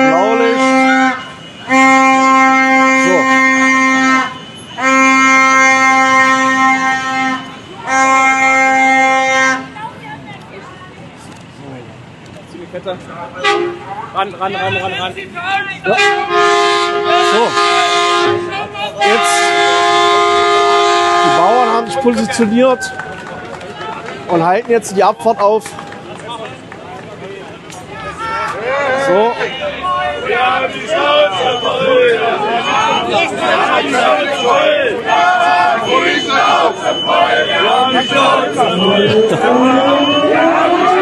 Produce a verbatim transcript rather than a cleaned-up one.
Blaulicht. So. Ziemlich fetter. Ran, ran, ran, ran, ran. Ja. So. Jetzt. Die Bauern haben sich positioniert und halten jetzt die Abfahrt auf. So. Wir haben die Schnauze voll! Wir haben die Schnauze voll! Wir haben die Schnauze voll! Wir haben die Schnauze voll!